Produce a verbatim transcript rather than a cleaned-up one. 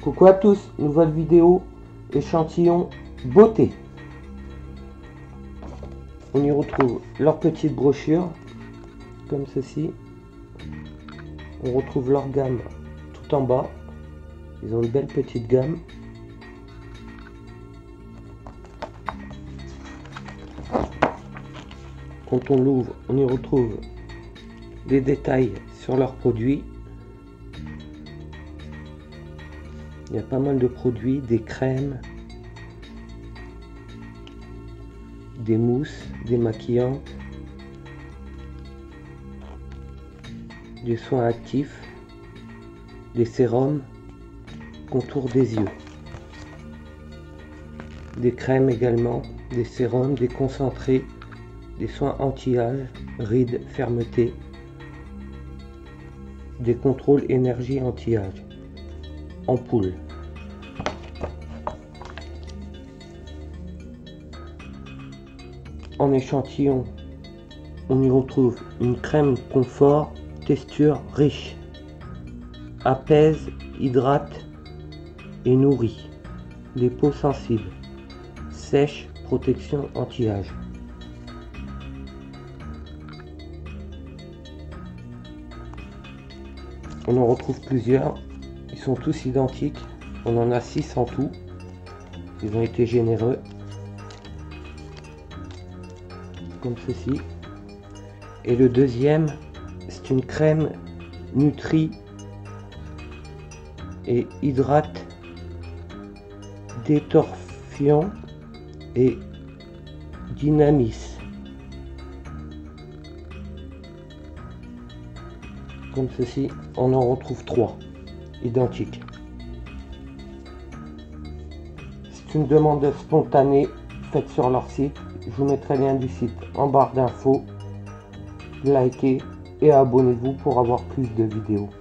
Coucou à tous, nouvelle vidéo échantillon beauté. On y retrouve leur petite brochure comme ceci. On retrouve leur gamme tout en bas. Ils ont une belle petite gamme. Quand on l'ouvre, on y retrouve les détails sur leurs produits. Il y a pas mal de produits, des crèmes, des mousses, des maquillants, des soins actifs, des sérums, contour des yeux, des crèmes également, des sérums, des concentrés, des soins anti-âge, rides, fermeté, des contrôles énergie anti-âge, ampoule. En échantillon, on y retrouve une crème confort, texture riche, apaise, hydrate et nourrit les peaux sensibles, sèche, protection anti-âge. On en retrouve plusieurs, ils sont tous identiques, on en a six en tout, ils ont été généreux, comme ceci. Et le deuxième, c'est une crème nutri et hydrate, détorfiant et dynamis. Comme ceci, on en retrouve trois identiques. C'est une demande spontanée faite sur leur site. Je vous mettrai le lien du site en barre d'infos. Likez et abonnez-vous pour avoir plus de vidéos.